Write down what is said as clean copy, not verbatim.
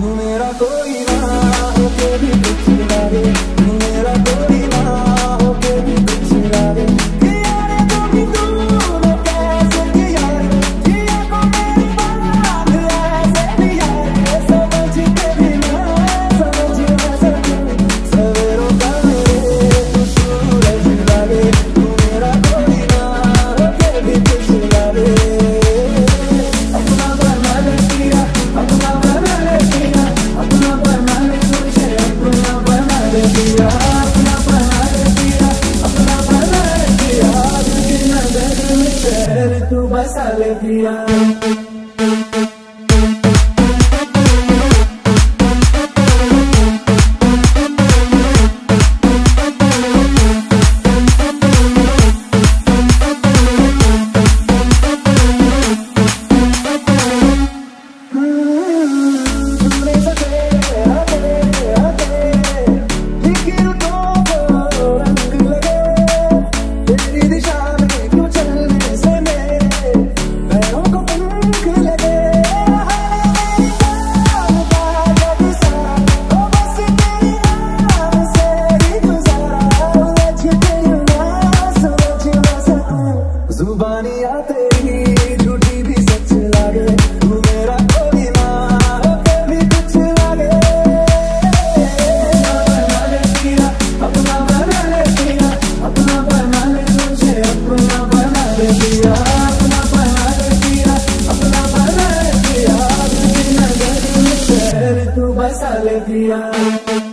मेरा कोई ना होके भी कुछ लागे, तू मेरा कोई ना होके भी कुछ लागे। यारे तू भी तूने कैसे किया रे, जिया को मेरी बात ऐसे दिया रे। समझ के भी ना समझ ना सकूं, सवेरों का मेरे तू सूरज लागे, तू मेरा कोई ना होके भी कुछ लागे। अपना बना ले पिया, अपना बना ले पिया, अपना बना ले मुझे, अपना बना ले पिया, अपना बना ले पिया, अपना बना ले पिया। तुझी नजर में शहर तू बसा ले पिया। जुबानियाँ तेरी झूठी भी सच लागे, तू मेरा कोई ना होके भी कुछ लागे। अपना बना ले पिया, अपना बना ले पिया, अपना बना ले मुझे, अपना बना ले पिया, अपना बना ले पिया, अपना बना ले पिया। तुझी नजर में शहर तू बसा ले पिया।